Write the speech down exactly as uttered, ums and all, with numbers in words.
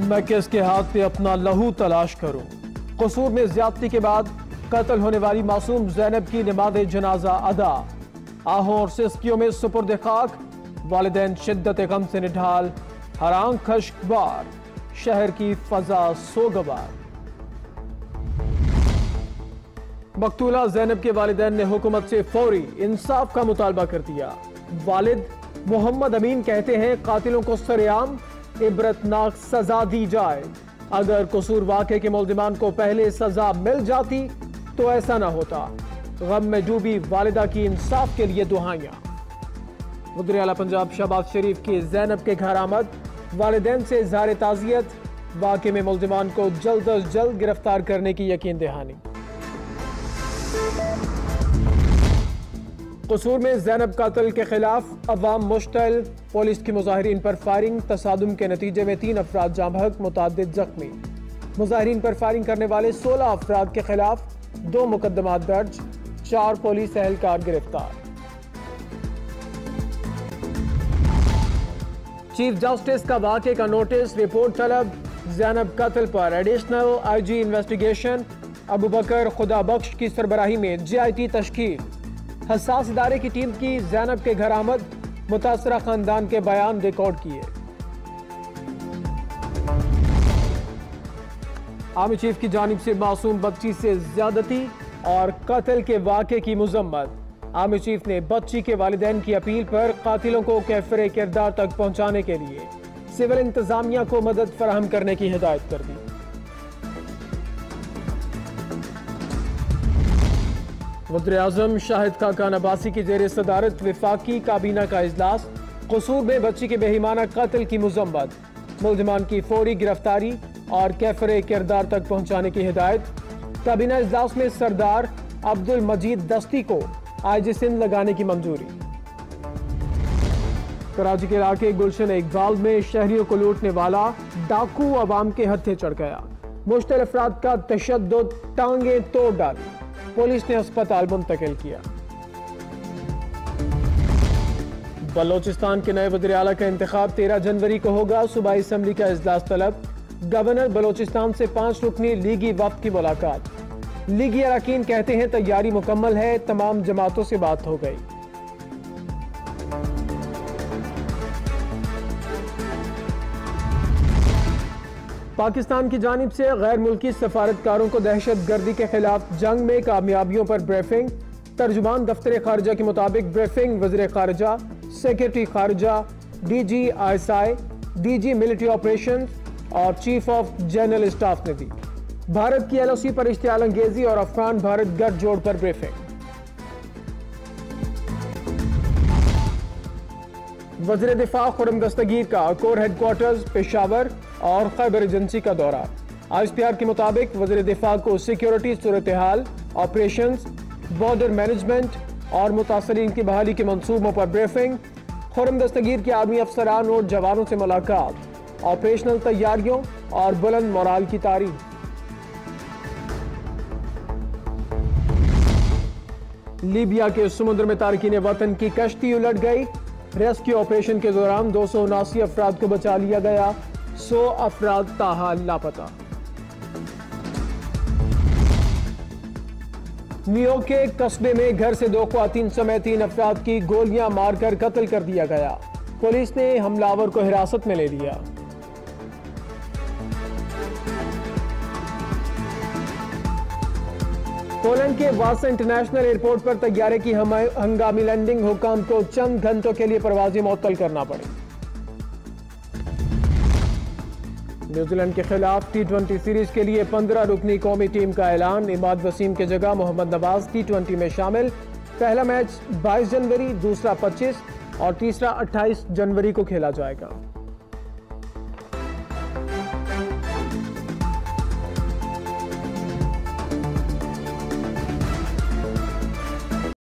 मैं किसके हाथ पे अपना लहू तलाश करूं। कसूर में ज्यादती के बाद कत्ल होने वाली मासूम ज़ैनब की नमाज जनाजा अदा। आहों और सिस्कियों में सुपुर्द खाक, वालिदैन शिद्दत गम से निढाल, हराम खश्कबार, शहर की फजा सोगवार। मकतूला ज़ैनब के वालिदैन ने हुकूमत से फौरी इंसाफ का मुतालबा कर दिया। वालिद मोहम्मद अमीन कहते हैं कातिलों को सरेआम इबरतनाक सजा दी जाए। अगर कसूर वाक़े के मुल्ज़िमान को पहले सजा मिल जाती तो ऐसा ना होता। गम में डूबी वालिदा की इंसाफ के लिए दुहाइयां। वज़ीर आला पंजाब शहबाज शरीफ की ज़ैनब के घर आमद, वालिदैन से इज़हार ताज़ियत, वाक़े में मुल्ज़िमान को जल्द अज जल्द गिरफ्तार करने की यकीन दहानी। कसूर में ज़ैनब कातिल के खिलाफ अवाम मुश्तल, पुलिस की मुजाहिरीन पर फायरिंग, तसादुम के नतीजे में तीन अफराद जाँ बहक, मुताद्दिद जख्मी। मुजाहिरीन पर फायरिंग करने वाले सोलह अफराद के खिलाफ दो मुकदमात दर्ज, चार पुलिस एहलकार गिरफ्तार। चीफ जस्टिस का वाक़े का नोटिस, रिपोर्ट तलब। ज़ैनब कत्ल पर additional I G investigation, Abu Bakar Khuda Bakhsh की सरबराही में जे आई टी तश्कील। हसास इदारे की टीम की ज़ैनब के घर आमद, मुतासरा खानदान के बयान रिकॉर्ड किए। आर्मी चीफ की जानिब से मासूम बच्ची से ज्यादती और कत्ल के वाक़े की मुज़म्मत। आर्मी चीफ ने बच्ची के वालिदैन की अपील पर कातिलों को कैफरे किरदार तक पहुंचाने के लिए सिविल इंतजामिया को मदद फराहम करने की हिदायत कर दी। वज़ीर आज़म शाहिद खाकान अब्बासी की जेर सदारत वफाकी काबीना का इजलास, कसूर में बच्ची के बेईमाना कत्ल की मुज़म्मत, मुल्ज़िमान की फौरी गिरफ्तारी और कैफरे किरदार तक पहुंचाने की हिदायत। काबीना इजलास में सरदार अब्दुल मजीद दस्ती को आई जी सिंध लगाने की मंजूरी। कराची के इलाके गुलशन इकबाल में शहरियों को लूटने वाला डाकू अवाम के हत्थे चढ़ गया। मुश्तल अफराद का तशद्दुद, टांगे तोड़ डाली, पुलिस ने अस्पताल मुंतकिल किया। बलोचिस्तान के नए वज़ीर आला का इंतखाब तेरह जनवरी को होगा। सूबाई असम्बली का इजलास तलब। गवर्नर बलोचिस्तान से पांच रुकनी लीगी वफ्द की मुलाकात। लीगी अरकान कहते हैं तैयारी मुकम्मल है, तमाम जमातों से बात हो गई। पाकिस्तान की जानिब से गैर मुल्की सफारतकारों को दहशत गर्दी के खिलाफ जंग में कामयाबियों पर ब्रीफिंग। तर्जुमान दफ्तर खारजा के मुताबिक ब्रीफिंग वज़ीर खारजा, सेक्रेटरी खारजा, D G I S I, D G military operation और चीफ ऑफ जनरल स्टाफ ने दी। भारत की एल ओ सी पर इश्तियाल अंगेजी और अफगान भारत गठजोड़ पर ब्रीफिंग। वज़ीर दिफा खुर्रम दस्तगीर का कोर हेडक्वार्टर्स पेशावर और खैबर एजेंसी का दौरा। आई एस पी आर के मुताबिक वज़ीर दिफा को सिक्योरिटी सूरत हाल, ऑपरेशंस, बॉर्डर मैनेजमेंट और मुतासरीन की बहाली के मंसूबों पर ब्रीफिंग। खुर्रम दस्तगीर के आर्मी अफसरान और जवानों से मुलाकात, ऑपरेशनल तैयारियों और बुलंद मोराल की तारीफ। लीबिया के समुद्र में तारकीन वतन की कश्ती उलट गई। रेस्क्यू ऑपरेशन के दौरान दो सौ उनासी अफराद को बचा लिया गया, सौ अफराद ताहाल लापता। न्यूयॉर्क के कस्बे में घर से दो ख्वातीन समेत तीन अफराद की गोलियां मारकर कत्ल कर दिया गया। पुलिस ने हमलावर को हिरासत में ले लिया। पोलैंड के वासा इंटरनेशनल एयरपोर्ट पर तैयारे की हंगामी लैंडिंग, हुकाम को चंद घंटों के लिए परवाजें मुअत्तल करना पड़ी। न्यूजीलैंड के खिलाफ टी ट्वेंटी सीरीज के लिए पंद्रह रुकनी कौमी टीम का ऐलान। इमाद वसीम के जगह मोहम्मद नवाज टी ट्वेंटी में शामिल। पहला मैच बाईस जनवरी, दूसरा पच्चीस और तीसरा अट्ठाईस जनवरी को खेला जाएगा।